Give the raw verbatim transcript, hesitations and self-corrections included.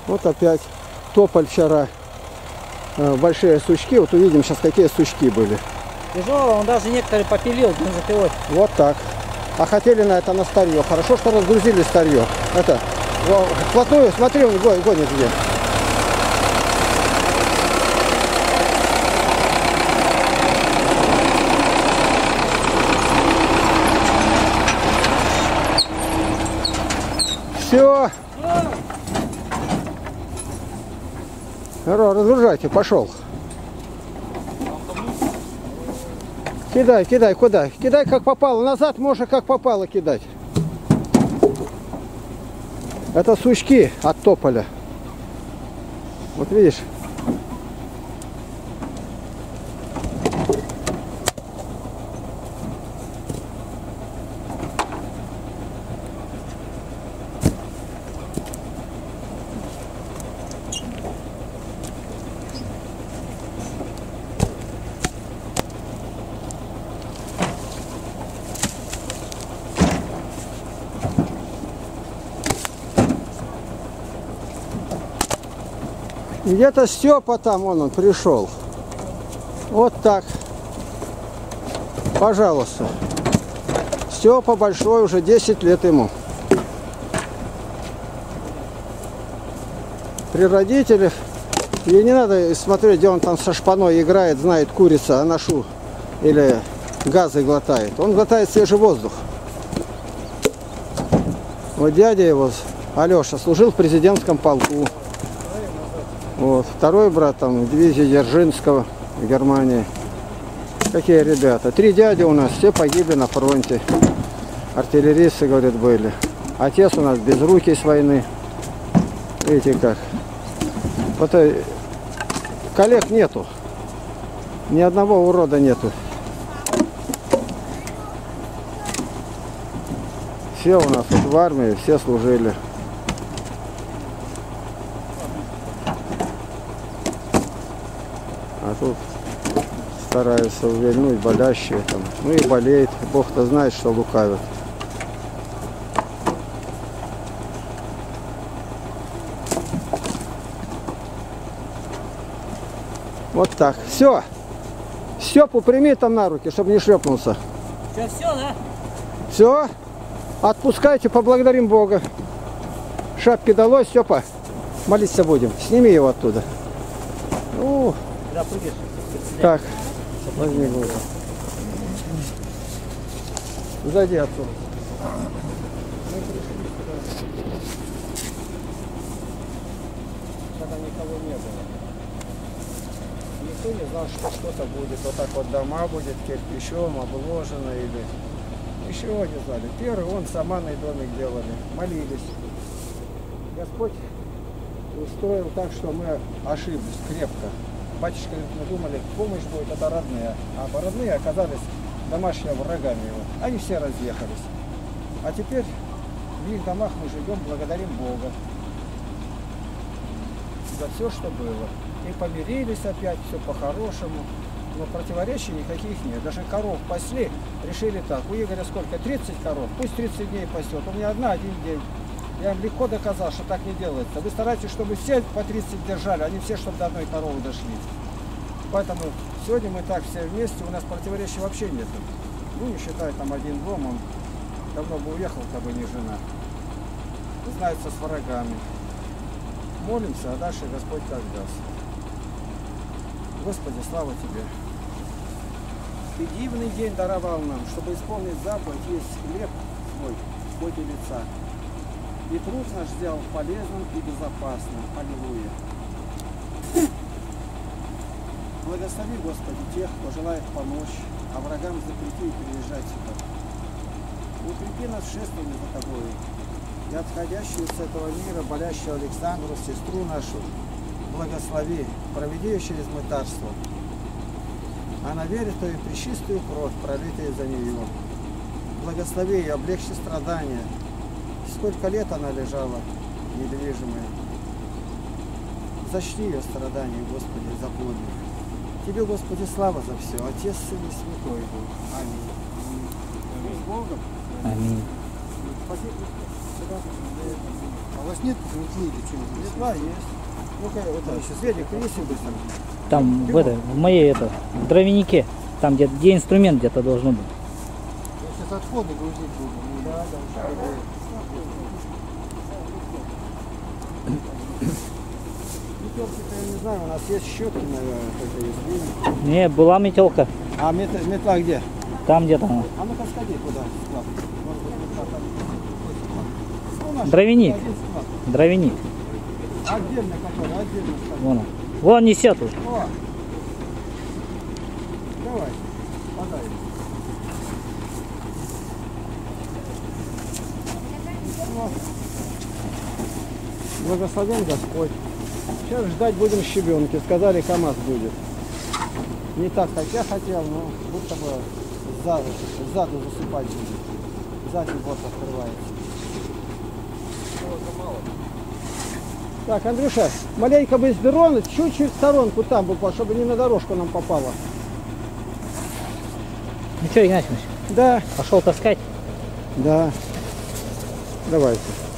Вот опять тополь вчера. Большие сучки. Вот увидим сейчас, какие сучки были. Тяжело, он даже некоторые попилил бензопилой. Вот так. А хотели на это на старье. Хорошо, что разгрузили старье. Это, вплотную, смотри, он гонит где. Все. Разгружайте, пошел. Кидай, кидай, куда? Кидай как попало. Назад можно как попало кидать. Это сучки от тополя. Вот видишь? Где-то Степа там, вон он пришел. Вот так. Пожалуйста. Степа большой, уже десять лет ему. При родителях. И не надо смотреть, где он там со шпаной играет, знает, курица, анашу или газы глотает. Он глотает свежий воздух. Вот дядя его, Алеша, служил в президентском полку. Вот. Второй брат там в дивизии Дзержинского в Германии. Какие ребята. Три дяди у нас, все погибли на фронте. Артиллеристы, говорят, были. Отец у нас безрукий с войны. Видите как. Вот коллег нету. Ни одного урода нету. Все у нас вот в армии, все служили. А тут стараются увильнуть болящие там. Ну и болеет. Бог-то знает, что лукавит. Вот так. Все. Степу прими там на руки, чтобы не шлепнулся. Все, все, да? Все. Отпускайте, поблагодарим Бога. Шапки далось, Степа. Молиться будем. Сними его оттуда. Ну, да, прыгаешь. так, возьми голову. Зайди отсюда. Когда никого не было. Никто не знал, что что-то будет. Вот так вот дома будет кирпичом обложено или... Ничего не знали. Первый вон саманный домик делали. Молились. Господь устроил так, что мы ошиблись крепко. Батюшка, мы думали, помощь будет, это родные. А родные оказались домашними врагами его. Они все разъехались. А теперь в их домах мы живем, благодарим Бога за все, что было. И помирились опять, все по-хорошему. Но противоречий никаких нет. Даже коров пасли, решили так. У Игоря сколько? тридцать коров. Пусть тридцать дней пасет. У меня одна один день. Я им легко доказал, что так не делается. Вы стараетесь, чтобы все по тридцать держали, они все, чтобы до одной коровы дошли. Поэтому сегодня мы так все вместе, у нас противоречий вообще нет. Ну, не считая там один дом, он давно бы уехал, как бы не жена. Знается с врагами. Молимся, а дальше Господь как даст. Господи, слава Тебе. Ты дивный день даровал нам, чтобы исполнить заповедь, есть хлеб свой в поте лица. И труд наш сделал полезным и безопасным. Аллилуйя. Благослови, Господи, тех, кто желает помочь, а врагам запрети и приезжать сюда. Укрепи нас в шествовании за Тобой. И отходящую с этого мира, болящую Александру, сестру нашу, благослови, проведи ее через мытарство. Она верит в Твою пречистую кровь, пролитую за нее. Благослови ее, облегчи страдания. Сколько лет она лежала недвижимая. Зачти ее страдания, Господи, за подвиг. Тебе, Господи, слава за все. Отец, Сын и Святой Дух. Аминь. Аминь. С Богом. Аминь. Спасибо. А у вас нет метлы или что-нибудь? Метла есть. Ну-ка, это, Светик, принеси быстро. Там, в, это, в моей, это, в дровянике. Там, где, где инструмент где-то должен быть. Я сейчас отходы грузить буду. Да, да. Метелки-то я не знаю, у нас есть щетки, наверное, только есть. Не, была метелка. А мет- метла где? Там где-то она. А ну-ка сходи туда, склад. Может быть, метла там. Ну, наш Дровяник. один склад. Дровяник. Отдельно который, отдельно склад. Вон он. Вон несет уже. О! Давай, подай. Вот. Благословен Господь. Сейчас ждать будем щебенки. Сказали, КамАЗ будет. Не так, как я хотел, но будто бы сзаду, сзаду засыпать будет. Сзади борт открывается. Так, Андрюша, маленько бы из бюрона, чуть-чуть в сторонку там буквально, чтобы не на дорожку нам попало. Ну что, Игнатьевич, Да, пошел таскать? да. Давайте.